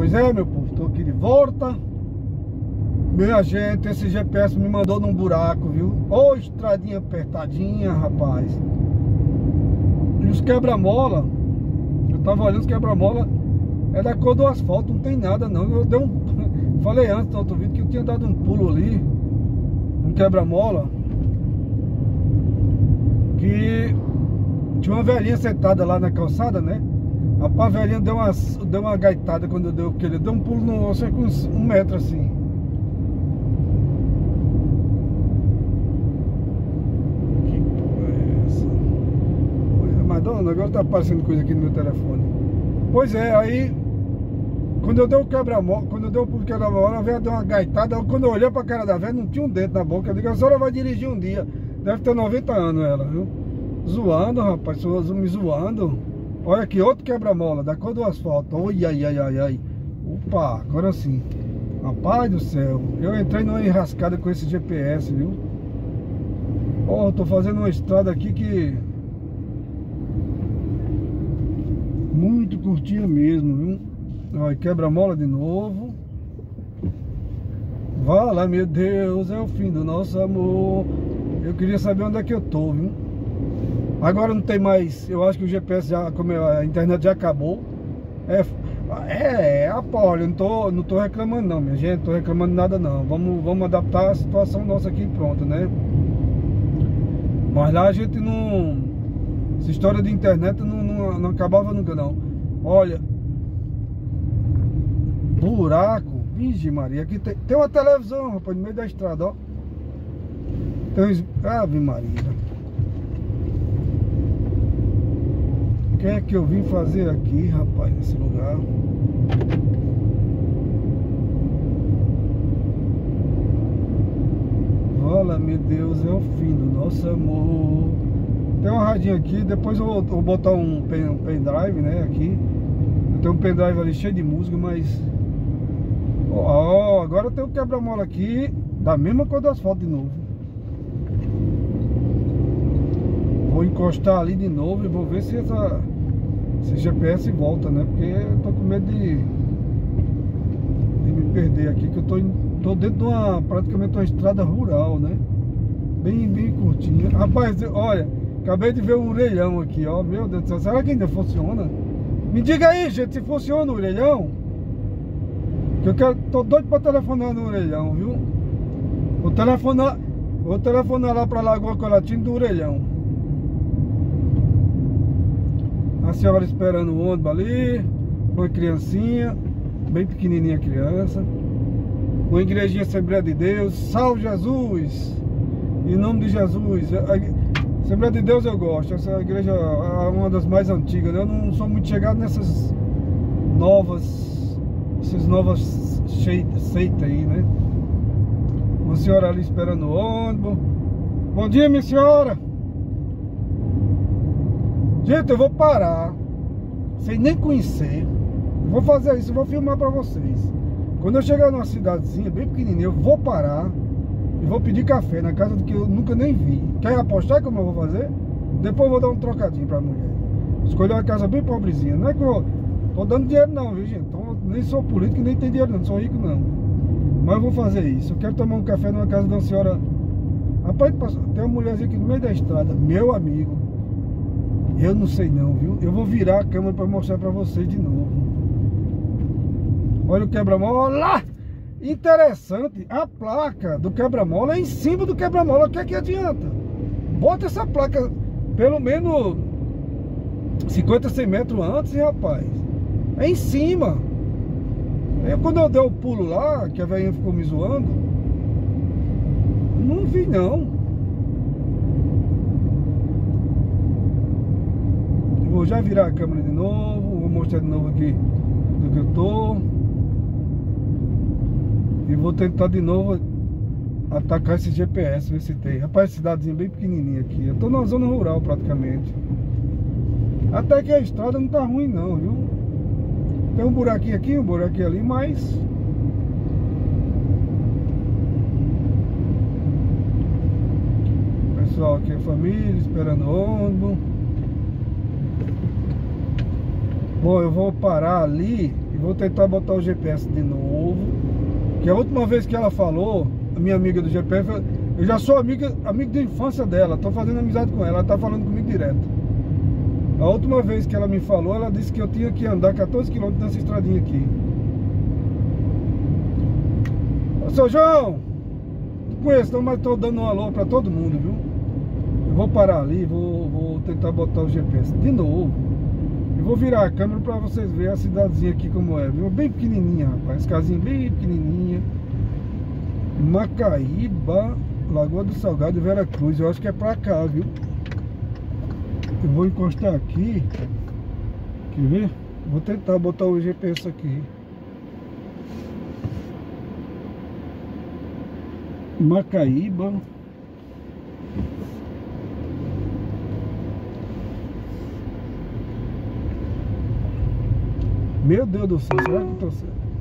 Pois é, meu povo, tô aqui de volta. Minha gente, esse GPS me mandou num buraco, viu? Ô, estradinha apertadinha, rapaz. E os quebra-mola, eu tava olhando os quebra-mola, é da cor do asfalto, não tem nada não. Eu dei falei antes no outro vídeo que eu tinha dado um pulo ali, um quebra-mola, que tinha uma velhinha sentada lá na calçada, né? A velhinha deu uma gaitada quando porque ele deu um pulo no, sei, com um metro assim. Que porra é essa? Madonna, agora tá aparecendo coisa aqui no meu telefone. Pois é, aí quando eu dei o quebra-mola, quando eu dei o pulo quebra-mola, a velha deu uma gaitada. Quando eu olhei pra cara da velha, não tinha um dente na boca. Eu digo, a senhora vai dirigir um dia. Deve ter 90 anos ela, viu? Zoando, rapaz, me zoando. Olha aqui, outro quebra-mola, da cor do asfalto. Oi, ai, ai, ai, ai. Opa, agora sim. Rapaz do céu, eu entrei numa enrascada com esse GPS, viu? Ó, tô fazendo uma estrada aqui que... muito curtinha mesmo, viu? Olha, quebra-mola de novo. Vala, meu Deus, é o fim do nosso amor. Eu queria saber onde é que eu tô, viu? Agora não tem mais, eu acho que o GPS já, como a internet já acabou. Olha, não tô reclamando não, minha gente, não tô reclamando nada não. Vamos adaptar a situação nossa aqui e pronto, né? Mas lá a gente não... essa história de internet não acabava nunca não. Olha, buraco, Virgem Maria, aqui tem uma televisão, rapaz, no meio da estrada, ó. Tem Ave Maria. O que é que eu vim fazer aqui, rapaz, nesse lugar? Fala, meu Deus, é o fim do nosso amor. Tem uma radinha aqui, depois eu vou botar um pendrive, né, aqui. Eu tenho um pendrive ali cheio de música, mas... Ó, agora tem o quebra-mola aqui, da mesma cor do asfalto de novo. Vou encostar ali de novo e vou ver se esse GPS volta, né? Porque eu tô com medo de me perder aqui, que eu tô dentro de praticamente uma estrada rural, né? Bem curtinha. Rapaz, olha, acabei de ver um orelhão aqui, ó. Meu Deus do céu, será que ainda funciona? Me diga aí, gente, se funciona o orelhão. Que tô doido pra telefonar no orelhão, viu? Vou telefonar lá pra Lagoa Colatina do orelhão. A senhora esperando o ônibus ali, uma criancinha, bem pequenininha a criança. Uma igrejinha Assembleia de Deus, salve Jesus! Em nome de Jesus. A Assembleia de Deus eu gosto, essa igreja é uma das mais antigas, né? Eu não sou muito chegado nessas novas seitas aí, né? Uma senhora ali esperando o ônibus. Bom dia, minha senhora! Gente, eu vou parar, sem nem conhecer. Vou fazer isso, vou filmar pra vocês. Quando eu chegar numa cidadezinha bem pequenininha, eu vou parar e vou pedir café na casa que eu nunca nem vi. Quer apostar como eu vou fazer? Depois eu vou dar um trocadinho pra mulher. Escolher uma casa bem pobrezinha. Não é que eu tô dando dinheiro não, viu, gente? Nem sou político, nem tenho dinheiro não, sou rico não. Mas eu vou fazer isso. Eu quero tomar um café numa casa de uma senhora. Rapaz, tem uma mulherzinha aqui no meio da estrada, meu amigo. Eu não sei não, viu? Eu vou virar a câmera para mostrar para vocês de novo. Olha o quebra-mola lá! Interessante, a placa do quebra-mola é em cima do quebra-mola. O que é que adianta? Bota essa placa pelo menos 50, 100 metros antes, rapaz. É em cima. Quando eu dei o pulo lá, que a velhinha ficou me zoando, não vi não. Vou já virar a câmera de novo, vou mostrar de novo aqui do que eu tô. E vou tentar de novo atacar esse GPS, ver se tem. Rapaz, cidadezinha bem pequenininha aqui. Eu tô na zona rural praticamente. Até que a estrada não tá ruim não, viu? Tem um buraquinho aqui, um buraquinho ali, mas... Pessoal aqui, a família esperando o ônibus. Bom, eu vou parar ali e Vou tentar botar o GPS de novo. Que a última vez que ela falou, a minha amiga do GPS, eu já sou amigo de infância dela, tô fazendo amizade com ela tá falando comigo direto. A última vez que ela me falou, ela disse que eu tinha que andar 14 km nessa estradinha aqui. Seu João, não conheço não, mas tô dando um alô pra todo mundo, viu? Eu vou parar ali, vou tentar botar o GPS de novo. Eu vou virar a câmera pra vocês verem a cidadezinha aqui como é, viu? Bem pequenininha, rapaz, casinha bem pequenininha. Macaíba, Lagoa do Salgado e Vera Cruz, eu acho que é pra cá, viu? Eu vou encostar aqui. Quer ver? Vou tentar botar o GPS aqui. Macaíba. Meu Deus do céu, será que eu tô certo?